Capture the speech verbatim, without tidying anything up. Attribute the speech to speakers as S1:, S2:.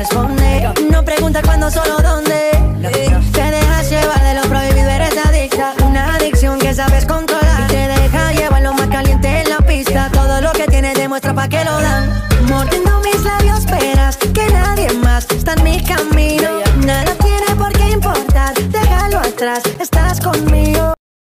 S1: responde. No pregunta cuándo, solo dónde. Te dejas llevar de lo prohibido, eres adicta. Una adicción que sabes controlar y te deja llevar lo más caliente en la pista. Todo lo que tienes demuestra pa' que lo da.